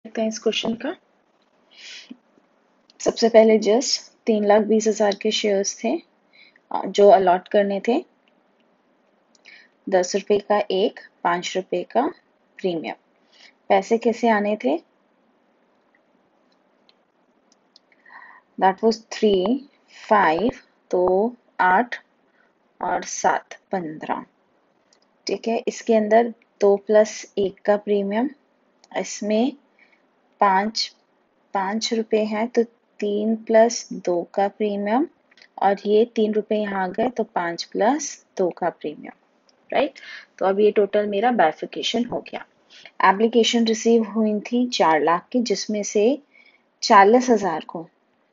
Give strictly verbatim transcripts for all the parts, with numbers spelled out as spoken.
देखते हैं इस क्वेश्चन का। सबसे पहले जस्ट तीन लाख बीस हजार के शेयर्स थे जो अलॉट करने थे। दस रुपए का एक, पांच रुपए का प्रीमियम। पैसे कैसे आने थे? दैट वाज थ्री, फाइव, तो आठ और सात, पंद्रह। ठीक है, इसके अंदर दो प्लस एक का प्रीमियम, इसमें पाँच पाँच रुपए है तो तीन प्लस दो का प्रीमियम, और ये तीन रुपए यहाँ आ गए तो पाँच प्लस दो का प्रीमियम। राइट, तो अब ये टोटल मेरा बाइफिकेशन हो गया। एप्लीकेशन रिसीव हुई थी चार लाख की, जिसमें से चालीस हजार को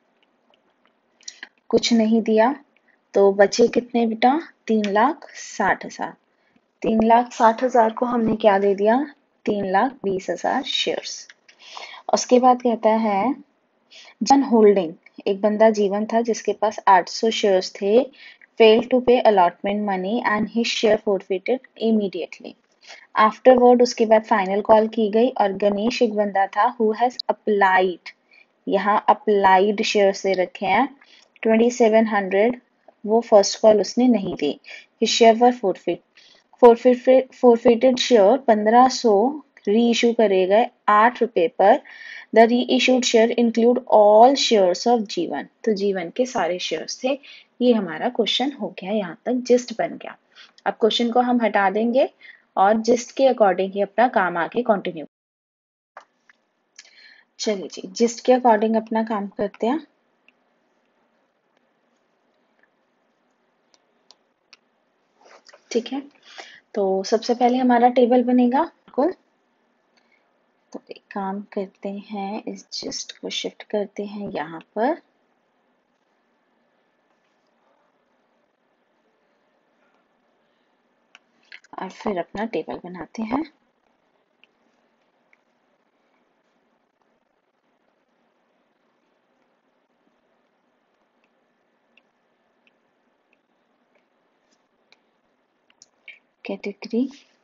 कुछ नहीं दिया, तो बचे कितने बेटा? तीन लाख साठ हजार। तीन लाख साठ हजार को हमने क्या दे दिया? तीन लाख बीस हजार शेयर्स। उसके बाद कहता है जन होल्डिंग, एक बंदा जीवन था जिसके पास आठ सौ शेयर्स थे, failed to pay allotment money and his share forfeited immediately. Afterward उसके बाद फाइनल कॉल की गई और गणेश एक बंदा था हु हैज अप्लाइड, यहाँ अप्लाइड शेयर्स दे रखे हैं ट्वेंटी सेवन हंड्रेड, वो फर्स्ट कॉल उसने नहीं दी। His share were forfeit forfeited share पंद्रह सौ री इशू करे गए आठ रुपए पर। The reissued share include all shares of Jeevan, तो जीवन के सारे शेयर्स थे। ये हमारा क्वेश्चन हो गया, यहाँ तक जिस्ट बन गया। अब क्वेश्चन को हम हटा देंगे और जिस्ट के अकॉर्डिंग ही अपना काम आगे कंटिन्यू। चलिए जी, जिस्ट के अकॉर्डिंग अपना काम करते हैं। ठीक है, तो सबसे पहले हमारा टेबल बनेगा। बिल्कुल, तो एक काम करते हैं, इस जिस्ट को शिफ्ट करते हैं यहाँ पर। और फिर अपना टेबल बनाते हैं। Category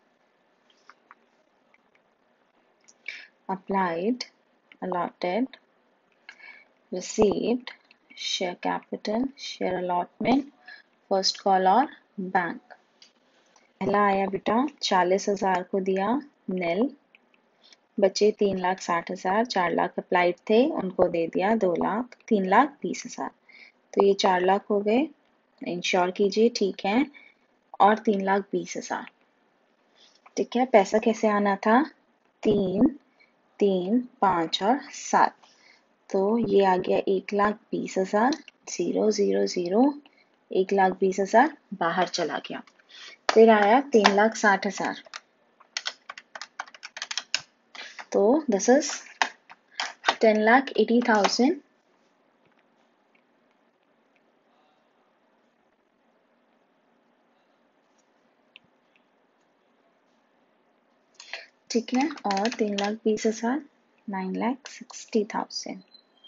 applied, allotted, received, share capital, share allotment, first call और बैंक। पहला आया बेटा चालीस हजार को दिया नील, बचे तीन लाख साठ हजार, चार लाख अप्लाइड थे उनको दे दिया दो लाख, तीन लाख बीस हजार, तो ये चार लाख हो गए, इंश्योर कीजिए ठीक है, और तीन लाख बीस हजार। ठीक है, पैसा कैसे आना था? तीन, तीन, पाँच और सात, तो ये आ गया एक लाख बीस हजार, जीरो जीरो जीरो, एक लाख बीस हजार बाहर चला गया। फिर आया तीन लाख साठ हजार, तो this is ten lakh eighty thousand. ठीक है, और तीन लाख बीस हजार, nine lakh sixty thousand,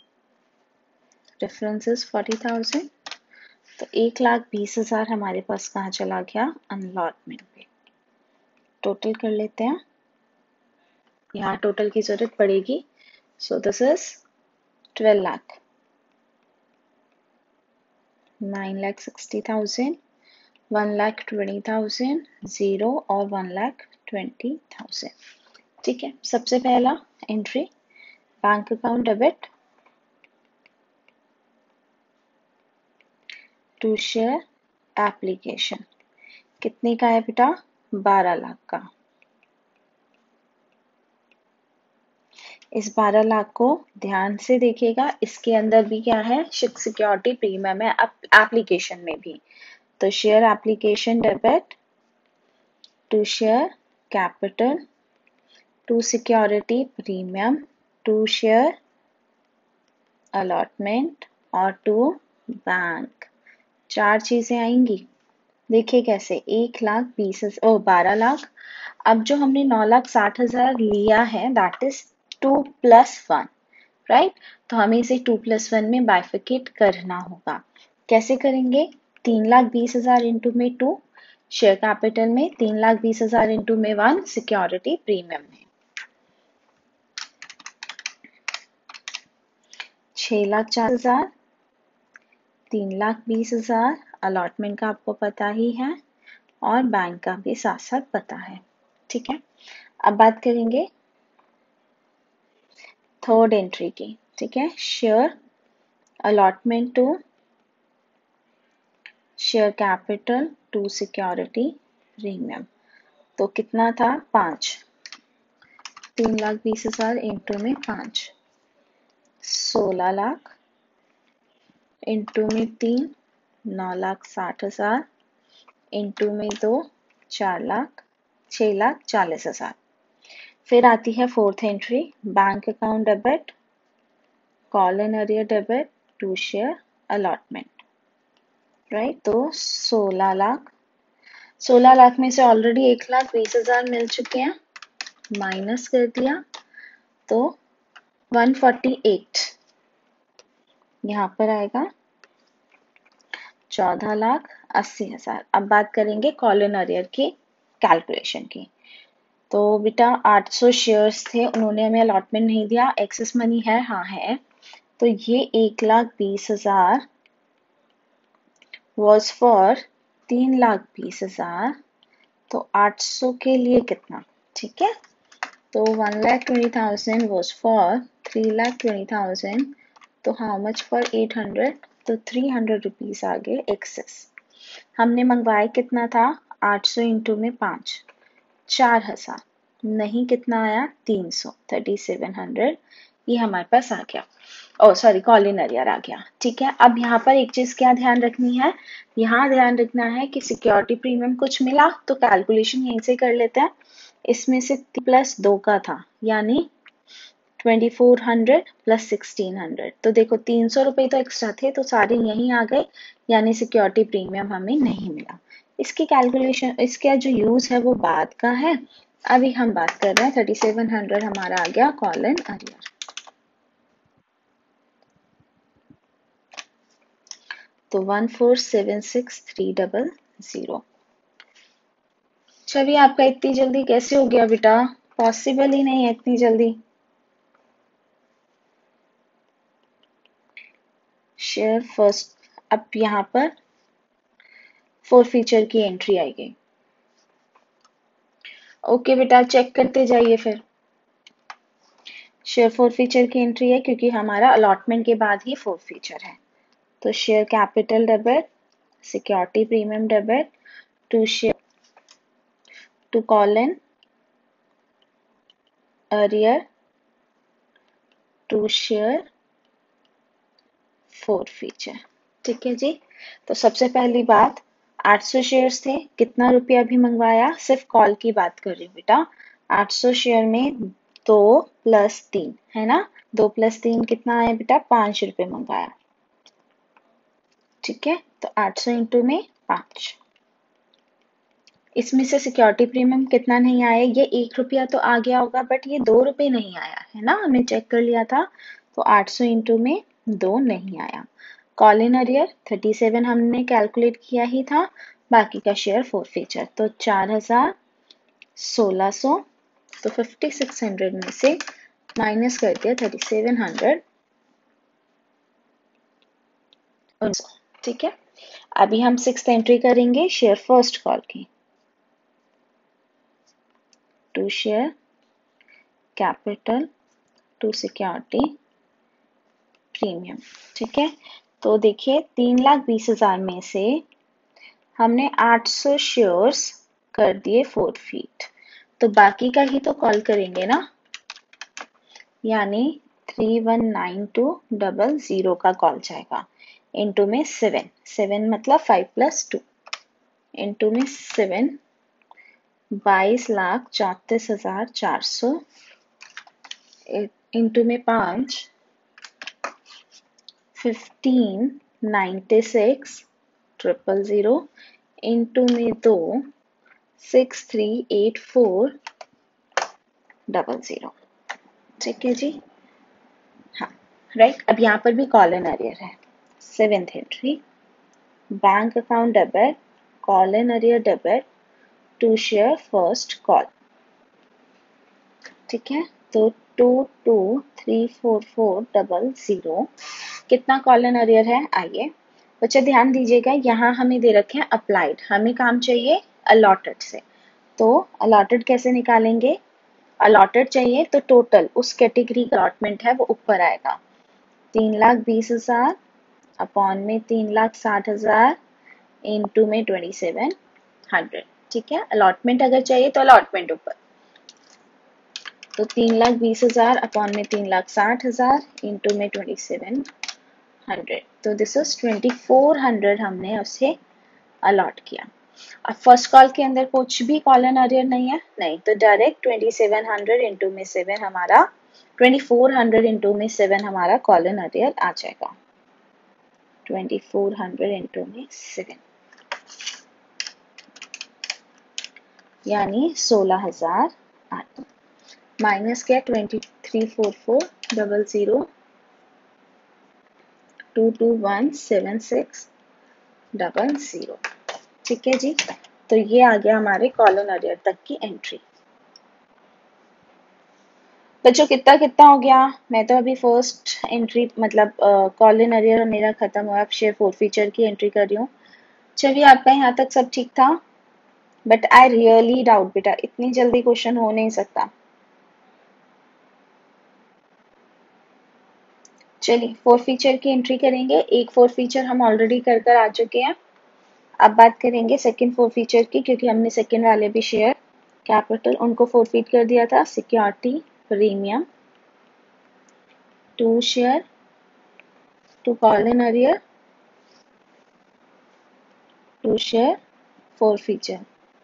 difference is forty thousand. तो एक लाख बीस हजार हमारे पास कहाँ चला गया? अनलॉटमेंट पे। टोटल कर लेते हैं, यहाँ टोटल की जरूरत पड़ेगी। So this is twelve lakh, nine lakh sixty thousand, one lakh twenty thousand, zero और वन लाख ट्वेंटी थाउजेंड। ठीक है, सबसे पहला entry bank account debit to share application, कितने का है बेटा? बारह लाख का। इस बारह लाख को ध्यान से देखिएगा, इसके अंदर भी क्या है? सिक्योरिटी प्रीमियम है एप्लीकेशन में भी, तो share application debit to share capital to security premium to share allotment और टू बैंक, चार चीजें आएंगी। देखिए कैसे, एक लाख बीस ओ बारह लाख, अब जो हमने नौ लाख साठ हजार लिया है that is two plus one, right, तो हमें इसे टू प्लस वन में बाइफिकेट करना होगा। कैसे करेंगे? तीन लाख बीस हजार इंटू में टू, शेयर कैपिटल में तीन लाख बीस हजार इंटू में वन, सिक्योरिटी प्रीमियम में। छह लाख चार हजार, तीन लाख बीस हजार, अलॉटमेंट का आपको पता ही है और बैंक का भी साथ साथ पता है। ठीक है, अब बात करेंगे थर्ड एंट्री की। ठीक है, share allotment to share capital to security premium, तो कितना था पांच, तीन लाख बीस हजार इंटू में पांच, सोलह लाख इंटू में तीन, नौ लाख साठ हजार इंटू में दो, चार लाख, छह लाख चालीस हजार। फिर आती है fourth entry, bank account debit, call in arrear debit to share allotment, right. तो सोलह लाख, सोलह लाख में से ऑलरेडी एक लाख बीस हजार मिल चुके हैं, माइनस कर दिया तो वन फोर्टी एट यहाँ पर आएगा, चौदह लाख अस्सी हजार। अब बात करेंगे कॉल इन अरियर की कैलकुलेशन की। तो बेटा आठ सौ शेयर्स थे, उन्होंने हमें अलॉटमेंट नहीं दिया, एक्सेस मनी है, हाँ है, तो ये एक लाख बीस हजार वॉज फॉर तीन लाख बीस हजार, तो आठ सौ के लिए कितना, ठीक है, तो one lakh twenty thousand was for three lakh twenty thousand, तो how much for eight hundred, तो थ्री हंड्रेड रुपीज आगे एक्सेस। हमने मंगवाया कितना था, आठ सौ इंटू में पाँच, चार हजार, नहीं कितना आया, तीन सौ, थर्टी सेवन हंड्रेड, ये हमारे पास आ गया। Oh sorry, call in arrear आ गया। ठीक है, अब यहाँ पर एक चीज क्या ध्यान रखनी है, यहाँ ध्यान रखना है कि सिक्योरिटी प्रीमियम कुछ मिला तो कैलकुलेशन यहीं से कर लेते हैं। इसमें से प्लस दो का था, यानी twenty four hundred plus sixteen hundred, तो देखो तीन सौ रुपये तो एक्स्ट्रा थे, तो सारे यहीं आ गए, यानी सिक्योरिटी प्रीमियम हमें नहीं मिला। इसकी कैलकुलेशन, इसका जो यूज है वो बाद का है, अभी हम बात कर रहे हैं थर्टी सेवन हंड्रेड हमारा आ गया कॉल इन अरियर। तो one four seven six three double zero. Chhavi आपका इतनी जल्दी कैसे हो गया बेटा, पॉसिबल ही नहीं है इतनी जल्दी। शेयर फर्स्ट, अब यहाँ पर फोर फीचर की एंट्री आई गई। ओके बेटा, चेक करते जाइए फिर। शेयर फोर फीचर की एंट्री है क्योंकि हमारा अलॉटमेंट के बाद ही फोर फीचर है। तो share capital debit, security premium debit to share to call in arrear to share forfeiture. ठीक है जी, तो सबसे पहली बात, आठ सौ शेयर्स थे, कितना रुपया भी मंगवाया, सिर्फ कॉल की बात कर रही हूँ बेटा। आठ सौ शेयर में दो प्लस तीन है ना, दो प्लस तीन कितना आया बेटा, पांच रुपए मंगवाया। ठीक है, तो आठ सौ इंटू में पांच, इसमें से सिक्योरिटी प्रीमियम कितना नहीं आया, ये एक रुपया तो आ गया होगा, बट ये दो रुपए नहीं आया है ना, हमने चेक कर लिया था, तो आठ सौ इंटू में दो नहीं आया। Call in arrear thirty seven हमने कैलकुलेट किया ही था, बाकी का शेयर फोर फीचर, तो चार हजार, सोलह सौ, तो फिफ्टी सिक्स हंड्रेड में से माइनस कर दिया थर्टी सेवन हंड्रेड। ठीक है, अभी हम सिक्स एंट्री करेंगे शेयर फर्स्ट कॉल की, to share capital to security premium. ठीक है, तो देखिए तीन लाख बीस हजार में से हमने आठ सौ शेयर्स कर दिए फोर फीट, तो बाकी का ही तो कॉल करेंगे ना, यानी three one nine two double zero का कॉल जाएगा, इंटू में सेवन, सेवन मतलब फाइव प्लस टू, इंटू में सेवन, बाईस लाख चौंतीस हजार चार सौ, इंटू में पांच, fifteen ninety six triple zero, into में दो, six three eight four double zero. ठीक है जी, हाँ राइट। अब यहाँ पर भी कॉल इन अरियर है, seventh entry, bank account debit, call in arrear debit to share first call. ठीक है, तो two two three four four double zero. कितना कॉलन अरियर है? आइए बच्चे ध्यान दीजिएगा, यहाँ हमें दे रखे हैं अप्लाइड, हमें काम चाहिए अलॉटेड से। तो अलॉटेड कैसे निकालेंगे? अलॉटेड चाहिए तो टोटल उस कैटेगरी का अलॉटमेंट है वो ऊपर आएगा, तीन लाख बीस हजार अपॉन में तीन लाख साठ हजार इंटू में ट्वेंटी सेवन हंड्रेड। ठीक है, अलॉटमेंट अगर चाहिए तो अलॉटमेंट ऊपर, तो तीन लाख बीस हजार अपॉन में तीन लाख साठ हजार इंटू में ट्वेंटी सेवन हंड्रेड। तो this is twenty four hundred हमने उसे अलॉट किया। अब फर्स्ट कॉल के अंदर कुछ भी कॉलन अरियर नहीं है, नहीं, तो direct twenty seven hundred into में सेवन हमारा ट्वेंटी फोर हंड्रेड इंटू में सेवन हमारा कॉलन अरियर आ जाएगा, ट्वेंटी फोर हंड्रेड इंटू में सेवन यानी सोलह हजार आठ, माइनस क्या twenty three four four double zero two two one seven six double zero. ठीक है जी, तो ये आ गया हमारे कॉलन अरियर तक की एंट्री। बच्चों कितना कितना हो गया? मैं तो अभी फर्स्ट एंट्री मतलब कॉलन अरियर मेरा खत्म हुआ, अब शेयर फोर फीचर की एंट्री कर रही हूँ। चलिए आपका यहाँ तक सब ठीक था, बट आई रियली डाउट बेटा इतनी जल्दी क्वेश्चन हो नहीं सकता। चलिए फोर फीचर की एंट्री करेंगे, एक फोर फीचर हम ऑलरेडी कर कर आ चुके हैं। अब बात करेंगे सेकंड फोर फीचर की, क्योंकि हमने सेकंड वाले भी शेयर कैपिटल उनको फोरफीट कर दिया था। Security premium to share to colon arrear to share forfeiture.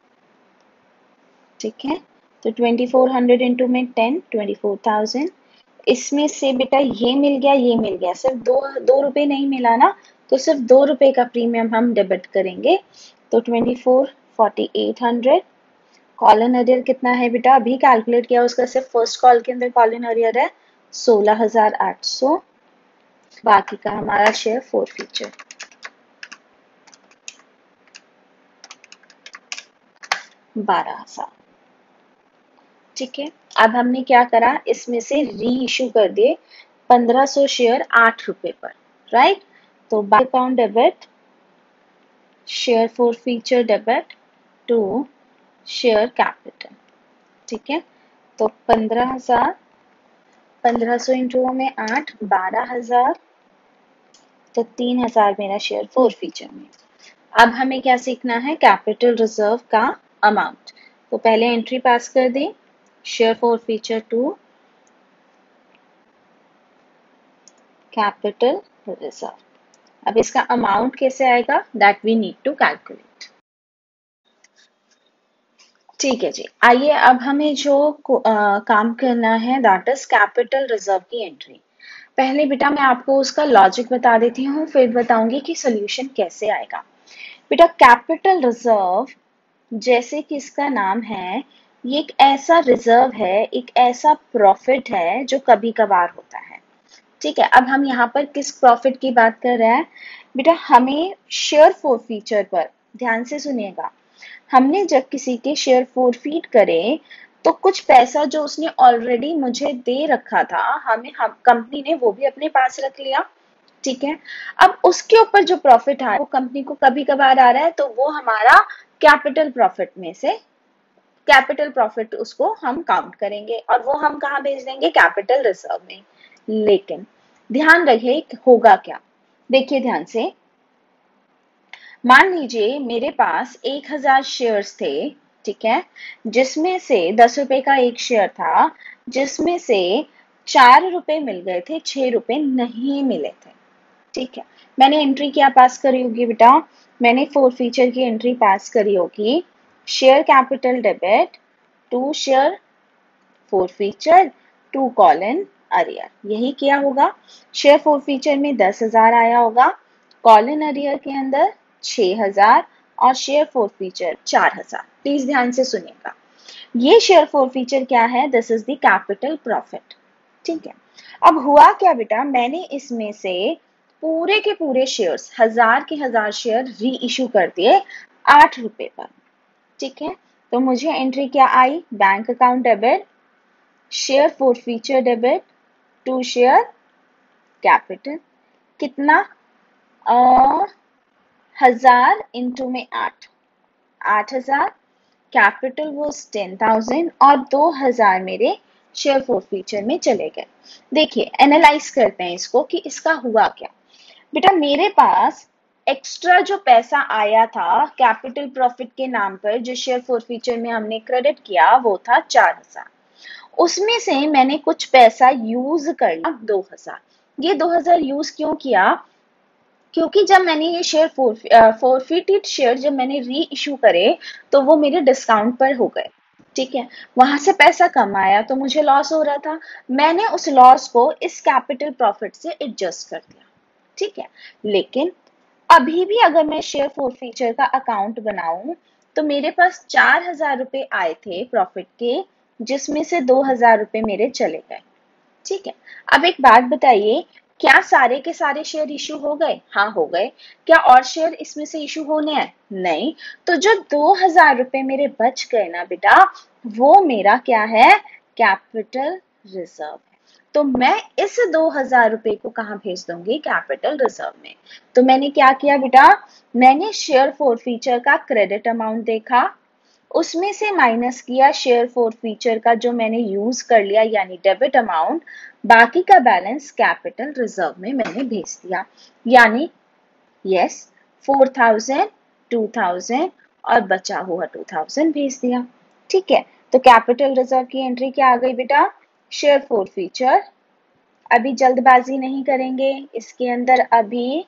ठीक है, तो ट्वेंटी फोर हंड्रेड इंटू में टेन ट्वेंटी फोर थाउजेंड। इसमें से बेटा ये मिल गया ये मिल गया, सिर्फ दो दो रुपए नहीं मिला ना, तो सिर्फ दो रुपए का प्रीमियम हम डेबिट करेंगे, तो twenty four forty eight hundred. Call in arrear कितना है बेटा? अभी कैलकुलेट किया उसका, सिर्फ फर्स्ट कॉल के अंदर कॉलन अरियर है सोलह हजार आठ सौ, बाकी का हमारा शेयर फोर फीचर। बारह हजार। ठीक है, अब हमने क्या करा, इसमें से री इशू कर दिए पंद्रह सौ शेयर आठ रुपए पर, राइट। तो by account debit share forfeiture debit to share capital. ठीक है, तो पंद्रह हजार पंद्रह सौ इंटू में आठ बारह हजार, तो तीन हजार मेरा शेयर फोर फीचर में। अब हमें क्या सीखना है? कैपिटल रिजर्व का अमाउंट। तो पहले एंट्री पास कर दें, share forfeiture to capital reserve. अब इसका अमाउंट कैसे आएगा? That we need to calculate. ठीक है जी, आइए अब हमें जो आ, काम करना है दैट इज कैपिटल रिजर्व की एंट्री। पहले बेटा मैं आपको उसका लॉजिक बता देती हूँ, फिर बताऊंगी कि सोल्यूशन कैसे आएगा। बेटा कैपिटल रिजर्व जैसे कि इसका नाम है, ये एक ऐसा रिजर्व है, एक ऐसा प्रॉफिट है जो कभी कभार होता है। ठीक है, अब हम यहाँ पर किस प्रॉफिट की बात कर रहे हैं बेटा? हमें शेयर फोर फीचर पर ध्यान से सुनिएगा, हमने जब किसी के शेयर फोरफीट करे तो कुछ पैसा जो उसने ऑलरेडी मुझे दे रखा था, हमें हम कंपनी ने वो भी अपने पास रख लिया। ठीक है, अब उसके ऊपर जो प्रॉफिट है वो कंपनी को कभी कभार आ रहा है, तो वो हमारा कैपिटल प्रॉफिट में से कैपिटल प्रॉफिट उसको हम काउंट करेंगे और वो हम कहाँ भेज देंगे? कैपिटल रिजर्व में। लेकिन ध्यान रखिए होगा क्या, देखिए ध्यान से, मान लीजिए मेरे पास एक हजार शेयर्स थे, ठीक है, जिसमें से दस रुपए का एक शेयर था, जिसमें से चार रुपए मिल गए थे, छह रुपए नहीं मिले थे। ठीक है, मैंने एंट्री क्या पास करी होगी बेटा? मैंने फोर फीचर की एंट्री पास करी होगी, share capital debit to share forfeiture to colon arrear, यही किया होगा। शेयर फोर फीचर में दस हजार आया होगा, कॉलन अरियर के अंदर छह हजार और शेयर फोर फीचर चार हजार। प्लीज ध्यान से सुनिएगा, ये शेयर फोर फीचर क्या है? This is the capital profit. ठीक है, अब हुआ क्या बेटा, मैंने इसमें से पूरे के पूरे शेयर्स, हजार के हजार शेयर री इशू कर दिए आठ रुपए पर। ठीक है, तो मुझे एंट्री क्या आई? Bank account debit share forfeiture debit to share capital, कितना, आ, हजार इंटू में आठ, आठ हजार, कैपिटल वॉज टेन थाउजेंड और दो हजार मेरे शेयर फोरफीचर में चले गए। देखिए एनालाइज करते हैं इसको कि इसका हुआ क्या। बेटा मेरे पास एक्स्ट्रा जो पैसा आया था कैपिटल प्रॉफिट के नाम पर जो शेयर फोरफीचर में हमने क्रेडिट किया वो था चार हजार, उसमें से मैंने कुछ पैसा यूज कर लिया दो हजार। ये दो हजार यूज क्यों किया, क्योंकि जब मैंने ये शेयर फोरफिटेड शेयर जब मैंने री इशू करे तो वो मेरे डिस्काउंट पर हो गए, ठीक है, वहां से पैसा कम आया तो मुझे लॉस हो रहा था, मैंने उस लॉस को इस कैपिटल प्रॉफिट से एडजस्ट कर दिया, ठीक है। लेकिन अभी भी अगर मैं शेयर फोरफीचर का अकाउंट बनाऊं तो मेरे पास चार हजार रुपए आए थे प्रॉफिट के, जिसमें से दो हजार रुपए मेरे चले गए, ठीक है। अब एक बात बताइए, क्या सारे के सारे शेयर इशू हो गए? हाँ हो गए। क्या और शेयर इसमें से इशू होने हैं? नहीं। तो जो दो हजार रुपए मेरे बच गए ना बेटा, वो मेरा क्या है, कैपिटल रिजर्व है। तो मैं इस दो हजार रुपए को कहां भेज दूंगी, कैपिटल रिजर्व में। तो मैंने क्या किया बेटा, मैंने शेयर फोरफीचर का क्रेडिट अमाउंट देखा, उसमें से माइनस किया शेयर फोरफीचर का जो मैंने यूज कर लिया यानी डेबिट अमाउंट, बाकी का बैलेंस कैपिटल रिजर्व में मैंने भेज दिया, यानी yes four thousand, two thousand और बचा हुआ टू थाउजेंड भेज दिया, ठीक है। तो कैपिटल रिजर्व की एंट्री क्या आ गई बेटा, शेयर फोरफीचर। अभी जल्दबाजी नहीं करेंगे, इसके अंदर अभी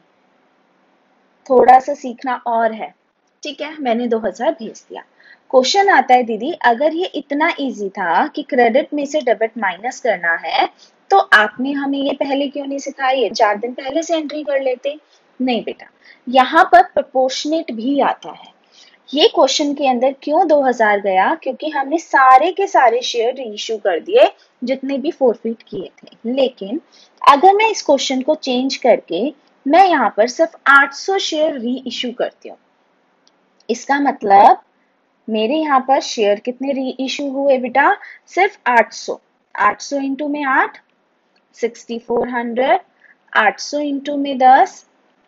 थोड़ा सा सीखना और है, ठीक है। मैंने दो हजार भेज दिया। क्वेश्चन आता है दीदी अगर ये इतना इजी था कि क्रेडिट में से डेबिट माइनस करना है तो आपने हमें ये पहले क्यों नहीं सिखाई, चार दिन पहले से एंट्री कर लेते। नहीं बेटा, यहाँ पर प्रोपोर्शनेट भी आता है। ये क्वेश्चन के अंदर क्यों दो हजार गया, क्योंकि हमने सारे के सारे शेयर रीइश्यू कर दिए जितने भी फोरफिट किए थे। लेकिन अगर मैं इस क्वेश्चन को चेंज करके मैं यहाँ पर सिर्फ आठ सौ शेयर री इशू करती हूँ, इसका मतलब मेरे यहाँ पर शेयर कितने री इशू हुए बेटा, सिर्फ आठ सौ। आठ सौ इंटू में आठ, सिक्सटी फोर हंड्रेड, आठ सौ इंटू में दस,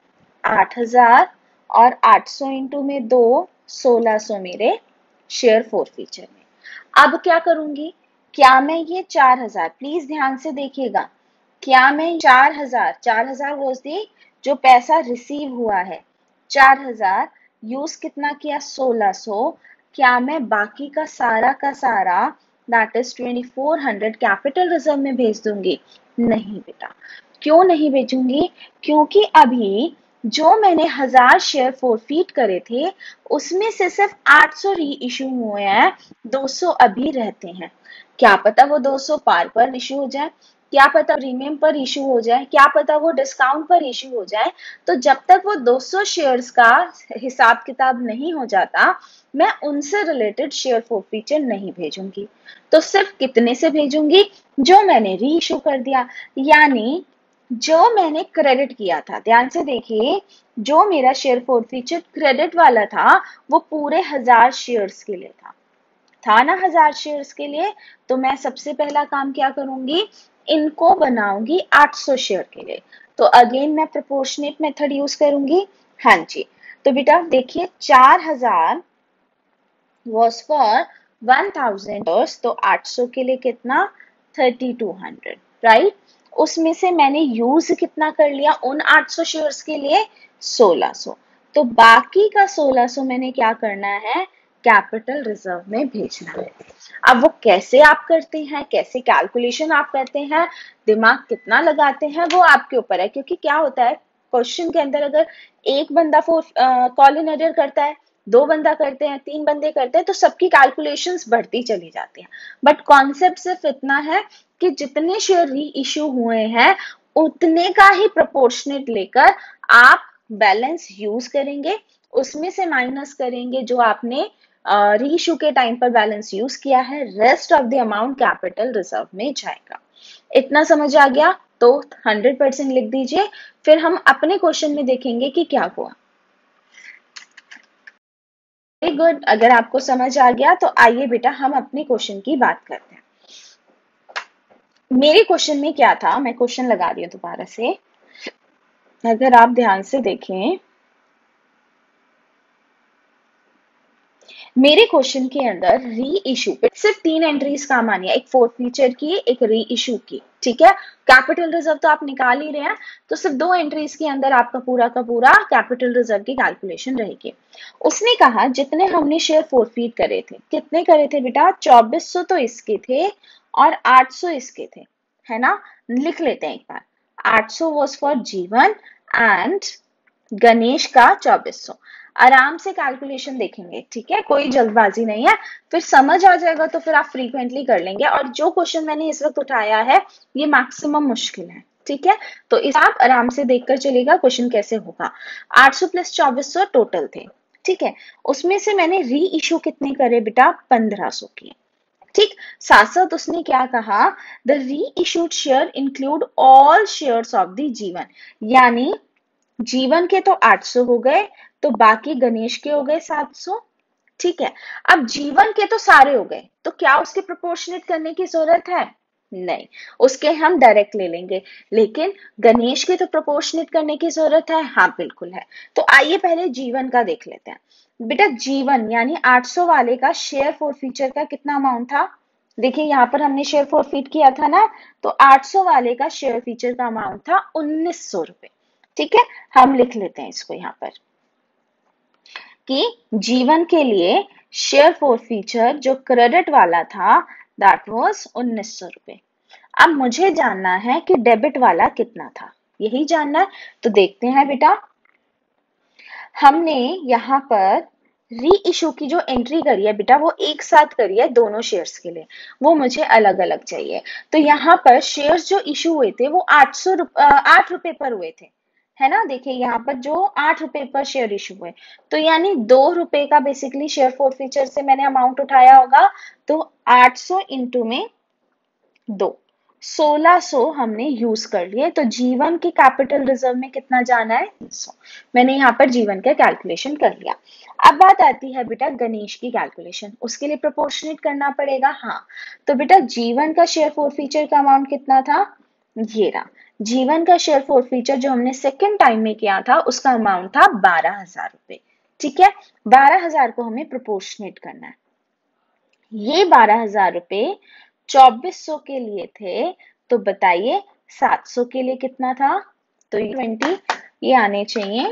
आठ हजार और आठ सौ इंटू में दो, सोलह सौ मेरे शेयर फोरफीचर में। अब क्या करूंगी, क्या मैं ये चार हजार, प्लीज ध्यान से देखिएगा, क्या मैं चार हजार, चार हजार वॉज दी जो पैसा रिसीव हुआ है, चार हजार यूज कितना किया, सोलह सौ, क्या मैं बाकी का सारा का सारा that is twenty four hundred capital reserve में भेज दूंगी? नहीं बेटा। क्यों नहीं भेजूंगी, क्योंकि अभी जो मैंने हजार शेयर फोरफीट करे थे उसमें से सिर्फ आठ सौ री इशू हुए हैं, दो सौ अभी रहते हैं। क्या पता वो दो सौ पार पर इशू हो जाए, क्या पता प्रीमियम पर इशू हो जाए, क्या पता वो डिस्काउंट पर इशू हो जाए। तो जब तक वो दो सौ शेयर्स का हिसाब किताब नहीं हो जाता मैं उनसे रिलेटेड शेयर फोरफीचर नहीं भेजूंगी। तो सिर्फ कितने से भेजूंगी, जो मैंने री इशू कर दिया, यानी जो मैंने क्रेडिट किया था। ध्यान से देखिए, जो मेरा शेयर फोरफीचर क्रेडिट वाला था वो पूरे हजार शेयर्स के लिए था था ना, हजार शेयर्स के लिए। तो मैं सबसे पहला काम क्या करूंगी, इनको बनाऊंगी आठ सौ शेयर के लिए। तो अगेन मैं प्रोपोर्शनेट मेथड यूज करूंगी। हाँ जी, तो बेटा देखिए चार हजार वॉज फॉर वन थाउजेंड, तो आठ सौ के लिए कितना, थर्टी टू हंड्रेड, राइट। उसमें से मैंने यूज कितना कर लिया उन आठ सौ शेयर्स के लिए, सोलह सौ। तो बाकी का सोलह सौ मैंने क्या करना है, कैपिटल रिजर्व में भेजना है। अब वो कैसे आप करते हैं, कैसे कैलकुलेशन आप करते हैं, दिमाग कितना लगाते हैं वो आपके ऊपर है। क्योंकि क्या होता है क्वेश्चन के अंदर, अगर एक बंदा फोर कॉलन एरर करता है, दो बंदा करते हैं, तीन बंदे करते हैं, तो सबकी कैलकुलेशंस बढ़ती चली जाती हैं। बट कॉन्सेप्ट सिर्फ इतना है कि जितने शेयर री इशू हुए हैं उतने का ही प्रोपोर्शनेट लेकर आप बैलेंस यूज करेंगे, उसमें से माइनस करेंगे जो आपने री इशू के टाइम पर बैलेंस यूज किया है, rest of the amount capital reserve में जाएगा। इतना समझ आ गया तो हंड्रेड परसेंट लिख दीजिए, फिर हम अपने क्वेश्चन में देखेंगे कि क्या हुआ। वेरी गुड, अगर आपको समझ आ गया तो आइए बेटा हम अपने क्वेश्चन की बात करते हैं। मेरे क्वेश्चन में क्या था, मैं क्वेश्चन लगा रही हूँ दोबारा से, अगर आप ध्यान से देखें मेरे क्वेश्चन के अंदर री इशू सिर्फ तीन एंट्रीज काम आनी है, एक फोर्थ फीचर की, एक री इशू की, ठीक है। कैपिटल रिजर्व तो आप निकाल ही रहे हैं, तो सिर्फ दो एंट्रीज के अंदर आपका पूरा का पूरा कैपिटल रिजर्व की कैलकुलेशन रहेगी। उसने कहा जितने हमने शेयर फोरफीट करे थे, कितने करे थे बेटा, चौबीस सौ तो इसके थे और आठ सौ इसके थे, है ना। लिख लेते हैं एक बार, आठ सौ was for Jeevan and Ganesh का चौबीस सौ। आराम से कैलकुलेशन देखेंगे, ठीक है, कोई जल्दबाजी नहीं है, फिर समझ आ जाएगा तो फिर आप फ्रीक्वेंटली कर लेंगे। और जो क्वेश्चन मैंने इस वक्त उठाया है ये मैक्सिमम मुश्किल है, ठीक है, तो इस आप आराम से देखकर चलेगा क्वेश्चन कैसे होगा। आठ सौ प्लस चौबीस सौ टोटल थे, ठीक है, उसमें से मैंने री इशू कितने करे बेटा, पंद्रह सौ की, ठीक। साथ साथ उसने क्या कहा, the reissued share include all shares of the Jeevan, यानी जीवन के तो आठ सौ हो गए, तो बाकी गणेश के हो गए सात सौ, ठीक है। अब जीवन के तो सारे हो गए, तो क्या उसके प्रोपोर्शनेट करने की जरूरत है, नहीं, उसके हम डायरेक्ट ले लेंगे। लेकिन गणेश के तो प्रोपोर्शनेट करने की जरूरत है, हाँ बिल्कुल है। तो आइए पहले जीवन का देख लेते हैं। बेटा जीवन यानी आठ सौ वाले का शेयर फोर फीचर का कितना अमाउंट था, देखिए यहाँ पर हमने शेयर फोरफीट किया था ना, तो आठ सौ वाले का शेयर फीचर का अमाउंट था उन्नीस सौ रुपए, ठीक है। हम लिख लेते हैं इसको यहाँ पर कि जीवन के लिए शेयर फोर फीचर जो क्रेडिट वाला था दैट वाज उन्नीस सौ रुपए। अब मुझे जानना है कि डेबिट वाला कितना था, यही जानना है, तो देखते हैं बेटा। हमने यहाँ पर री इशू की जो एंट्री करी है बेटा वो एक साथ करी है दोनों शेयर्स के लिए, वो मुझे अलग अलग चाहिए। तो यहाँ पर शेयर्स जो इशू हुए थे वो आठ सौ आठ रुपए पर हुए थे, है ना। देखिए यहाँ पर जो आठ रुपए पर शेयर इशू हुए, तो यानी दो रुपए का बेसिकली शेयर फोर फीचर से मैंने अमाउंट उठाया होगा, तो आठ सौ इंटू में दो, सोलह सौ हमने यूज कर लिए। तो जीवन के कैपिटल रिजर्व में कितना जाना है, सौ। मैंने यहाँ पर जीवन का कैलकुलेशन कर लिया। अब बात आती है बेटा गणेश की कैलकुलेशन, उसके लिए प्रोपोर्शनेट करना पड़ेगा, हाँ। तो बेटा जीवन का शेयर फोर फीचर का अमाउंट कितना था, ये रहा। जीवन का शेयर फोर फीचर जो हमने सेकेंड टाइम में किया था उसका अमाउंट था बारह हजार रुपए, ठीक है। बारह हजार को हमें प्रोपोर्शनेट करना है। ये बारह हजार रुपए चौबीस सौ के लिए थे, तो बताइए सात सौ के लिए कितना था, तो ये ट्वेंटी, ये आने चाहिए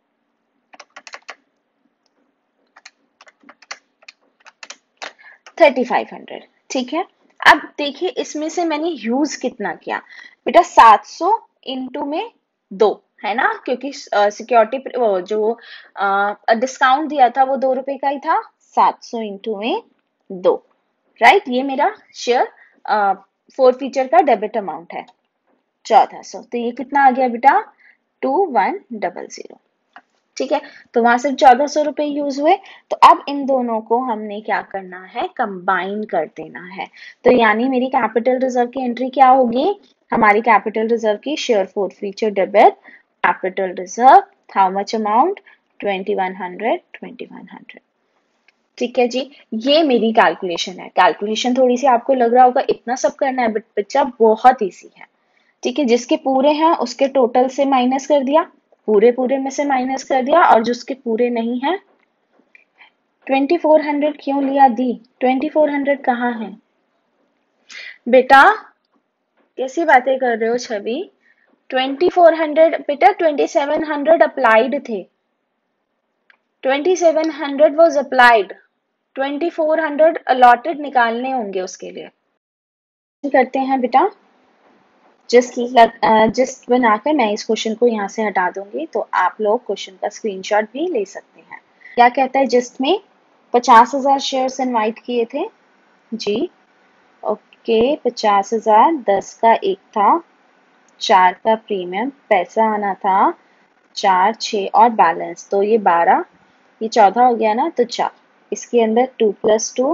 थर्टी फाइव हंड्रेड, ठीक है। अब देखिए इसमें से मैंने यूज कितना किया बेटा, सात सौ इंटू में दो, है ना, क्योंकि सिक्योरिटी जो डिस्काउंट दिया था वो दो रुपए का ही था, सात सौ इंटू में दो, राइट। ये मेरा शेयर फोर फीचर का डेबिट अमाउंट है चौदह सौ, तो ये कितना आ गया बेटा, टू वन डबल जीरो, ठीक है। तो वहां सिर्फ चौदह सौ रुपए यूज हुए। तो अब इन दोनों को हमने क्या करना है, कंबाइन कर देना है। तो यानी मेरी कैपिटल रिजर्व की एंट्री क्या होगी, हमारी कैपिटल रिजर्व की share forfeiture debit capital reserve, how much amount, twenty one hundred twenty one hundred, ठीक है जी। ये मेरी कैलकुलेशन है। कैलकुलेशन थोड़ी सी आपको लग रहा होगा इतना सब करना है, बट बच्चा बहुत इजी है, ठीक है। जिसके पूरे हैं उसके टोटल से माइनस कर दिया, पूरे पूरे में से माइनस कर दिया, और जिसके पूरे नहीं है, ट्वेंटी फोर हंड्रेड क्यों लिया दी, ट्वेंटी फोर हंड्रेड कहाँ है बेटा, कैसी बातें कर रहे हो छवि, ट्वेंटी फोर हंड्रेड बेटा, ट्वेंटी सेवन हंड्रेड अप्लाइड थे, twenty seven hundred was applied, twenty four hundred allotted निकालने होंगे उसके लिए। करते हैं बेटा, जिस्ट जिस्ट बनाकर मैं इस क्वेश्चन को यहाँ से हटा दूंगी, तो आप लोग क्वेश्चन का स्क्रीनशॉट भी ले सकते हैं। क्या कहता है जिस्ट में, पचास हजार शेयर इनवाइट किए थे जी, ओके, पचास हजार, दस का एक था, चार का प्रीमियम, पैसा आना था चार, छ और बैलेंस, तो ये बारह, ये चौदह हो गया ना, तो चार, इसके अंदर two plus two,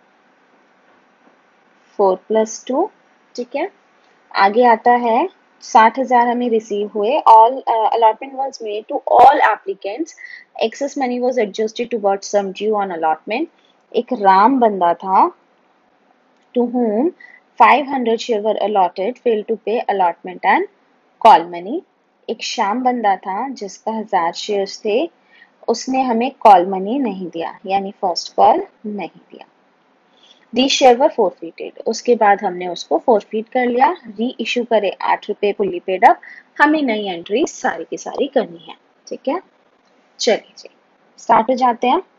four plus two, ठीक है। आगे आता है साठ हजार हमें रिसीव हुए, all allotment was made to all applicants, excess money was adjusted towards sum due on allotment. एक राम बंदा था to whom five hundred share were allotted, failed to pay allotment and call money. एक श्याम बंदा था जिसका हजार shares थे, उसने हमें कॉल मनी नहीं दिया, यानी फर्स्ट कॉल नहीं दिया. दी शेयर वर फोरफीटेड, उसके बाद हमने उसको फोरफीट कर लिया. री इशू करे आठ रुपए फुल्ली पेड अप. हमें नई एंट्री सारी की सारी करनी है. ठीक है, चलिए जी स्टार्ट हो जाते हैं.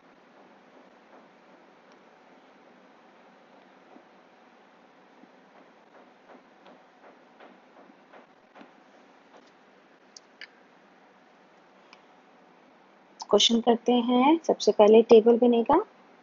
क्वेश्चन करते हैं. सबसे पहले टेबल बनेगा.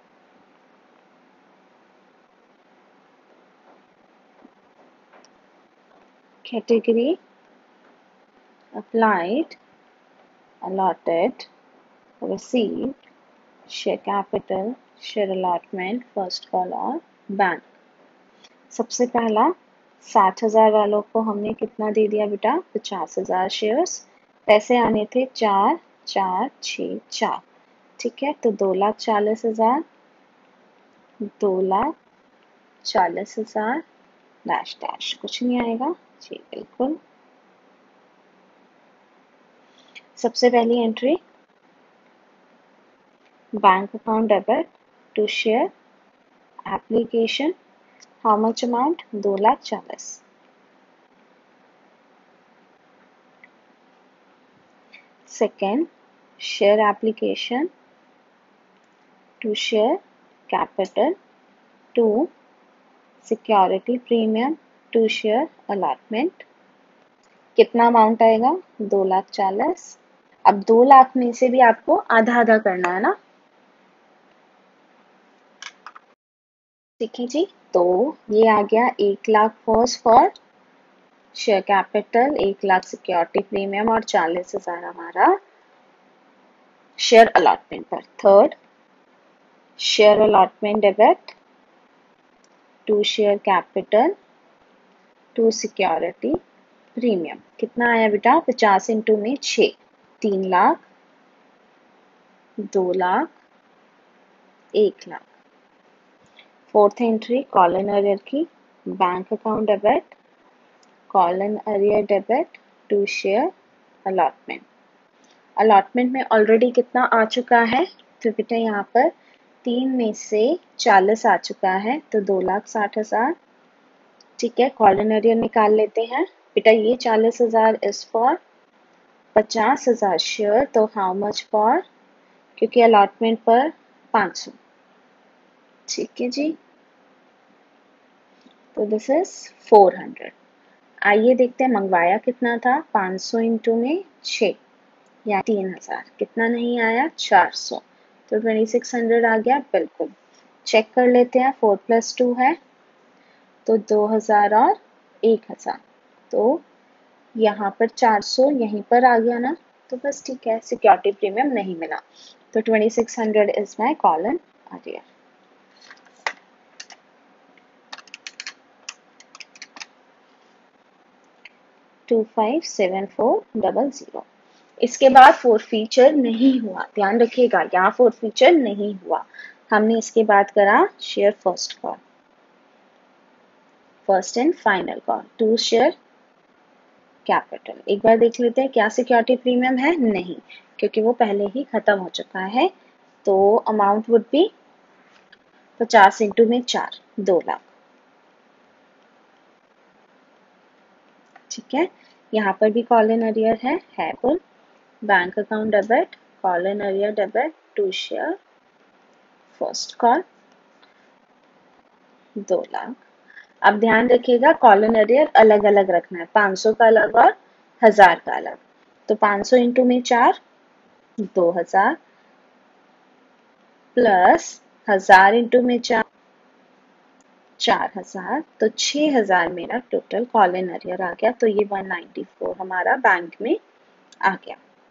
Category, applied, allotted, received, share capital, share allotment, first call और बैंक. सबसे पहला साठ हजार वालों को हमने कितना दे दिया बेटा? पचास हजार शेयर्स. पैसे आने थे चार चार छ चार. ठीक है, तो दो लाख चालीस हजार दो लाख चालीस हजार डैश डैश कुछ नहीं आएगा जी, बिल्कुल. सबसे पहली entry bank account debit to share application. How much amount? दो लाख चालीस. Second share application to share capital to security premium to share allotment. कितना अमाउंट आएगा? दो लाख चालीस. अब दो लाख में से भी आपको आधा आधा करना है ना. ठीक है जी, तो ये आ गया एक lakh first for share capital, एक लाख सिक्योरिटी प्रीमियम और चालीस हजार हमारा शेयर अलॉटमेंट पर. Third share allotment debit to share capital to security premium. कितना आया बेटा? पचास इंटू में छः, तीन लाख, दो लाख, एक lakh. Fourth entry call in arrear की, bank account debit call in arrear debit to share allotment. Allotment में ऑलरेडी कितना आ चुका है? तो बेटा यहाँ पर तीन में से चालीस आ चुका है, तो दो लाख साठ हजार. ठीक है, कॉलन अरियर निकाल लेते हैं. बेटा ये चालीस हजार इज फॉर पचास हजार शेयर, तो हाउ मच फॉर, क्योंकि अलॉटमेंट पर पाँच सौ. ठीक है जी, तो दिस इज फोर हंड्रेड. आइए देखते हैं मंगवाया कितना था. पाँच सौ इंटू में छः या तीन हजार. कितना नहीं आया? चार सौ. तो ट्वेंटी सिक्स हंड्रेड आ गया. बिल्कुल चेक कर लेते हैं. फोर प्लस टू है तो दो हजार और एक हजार. तो यहाँ पर चार सौ यहीं पर आ गया ना, तो बस ठीक है. सिक्योरिटी प्रीमियम नहीं मिला, तो twenty six hundred is my call in arrear. Two five seven four double zero. इसके बाद फोर फीचर नहीं हुआ, ध्यान रखिएगा, यहाँ फोर फीचर नहीं हुआ. हमने इसके बाद करा share first call, first and final call to share capital. एक बार देख लेते हैं क्या सिक्योरिटी प्रीमियम है. नहीं, क्योंकि वो पहले ही खत्म हो चुका है. तो अमाउंट वुड बी पचास इंटू में चार, दो लाख. ठीक है, यहाँ पर भी कॉलन अरियर है है कुल. Bank account debit call in arrear debit to share first call दो लाख. अब ध्यान रखिएगा कॉलन अरियर अलग अलग रखना है. पाँच सौ का अलग और हजार का अलग. तो पाँच सौ इंटू में चार, दो हजार, प्लस हजार इंटू में चार, चार हजार. तो छह हजार मेरा टोटल कॉलन अरियर आ गया. तो ये वन नाइन्टी फोर हमारा बैंक में आ गया.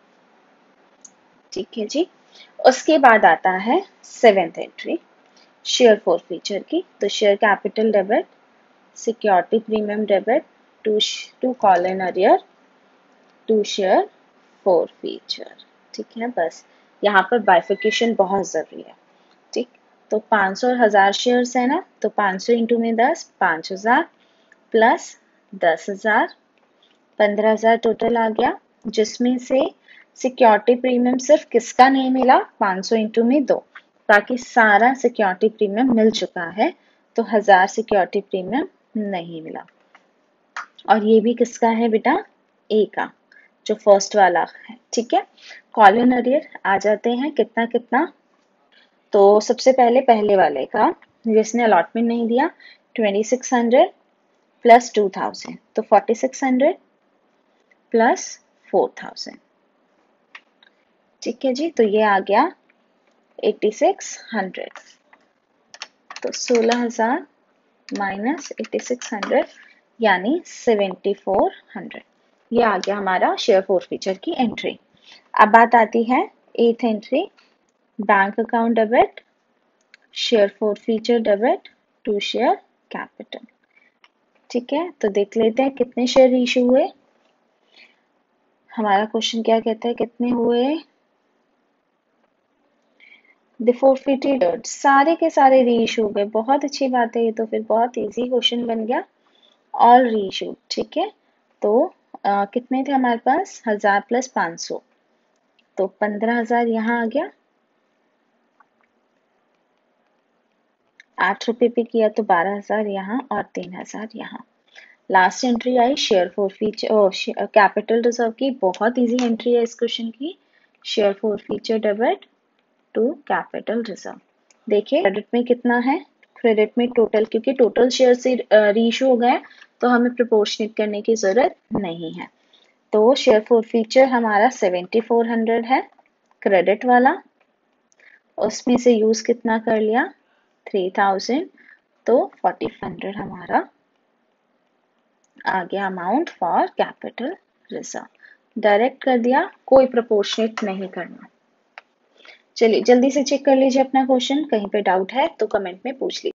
ठीक है जी. उसके बाद आता है seventh entry share forfeiture की. तो share capital debit security premium debit to to colon arrear to share forfeiture. ठीक है, बस यहाँ पर बाइफिकेशन बहुत जरूरी है. ठीक, तो पाँच सौ और हजार शेयर्स है ना, तो पाँच सौ इंटू में दस, पाँच हजार प्लस दस हजार, पंद्रह हजार टोटल आ गया, जिसमें से सिक्योरिटी प्रीमियम सिर्फ किसका नहीं मिला, पाँच सौ इंटू में दो, बाकी सारा सिक्योरिटी प्रीमियम मिल चुका है, तो हजार सिक्योरिटी प्रीमियम नहीं मिला। और ये भी किसका है बेटा, ए का, जो फर्स्ट वाला है, ठीक है। कॉलन अरियर आ जाते हैं कितना कितना, तो सबसे पहले पहले वाले का जिसने अलॉटमेंट नहीं दिया, twenty six hundred plus two thousand, तो forty six hundred plus four thousand, ठीक है जी। तो ये आ गया एट्टी सिक्स हंड्रेड, तो सोलह हजार माइनस एट्टी सिक्स हंड्रेड यानी सेवेंटी फोर हंड्रेड, ये आ गया हमारा शेयर फोरफीचर की एंट्री। अब बात आती है eighth entry, bank account debit, share forfeiture debit to share capital, ठीक है। तो देख लेते हैं कितने शेयर इशू हुए। हमारा क्वेश्चन क्या कहता है, कितने हुए, द फोरफिटेड, सारे के सारे री इशू हो गए, बहुत अच्छी बात है, ये तो फिर बहुत इजी क्वेश्चन बन गया। ऑल री इशू, ठीक है। तो आ, कितने थे हमारे पास, हजार प्लस पाँच सौ, तो पंद्रह हजार यहाँ आ गया, आठ रुपए पे किया तो बारह हजार यहाँ और तीन हजार यहाँ। लास्ट एंट्री आई शेयर फोरफीचर कैपिटल रिजर्व की, बहुत इजी एंट्री है इस क्वेश्चन की, share forfeiture debit to capital reserve. देखिए क्रेडिट में कितना है, क्रेडिट में टोटल, क्योंकि टोटल शेयर से रीइशू हो गए तो हमें प्रोपोर्शनेट करने की जरूरत नहीं है। तो शेयर फोरफीचर हमारा सेवेंटी फोर हंड्रेड है क्रेडिट वाला, उसमें से यूज कितना कर लिया, थ्री थाउजेंड, तो फोर्टी हंड्रेड हमारा आ गया amount for capital reserve. Direct कर दिया, कोई प्रोपोर्शनेट नहीं करना। चलिए जल्दी से चेक कर लीजिए अपना क्वेश्चन, कहीं पे डाउट है तो कमेंट में पूछ लीजिए।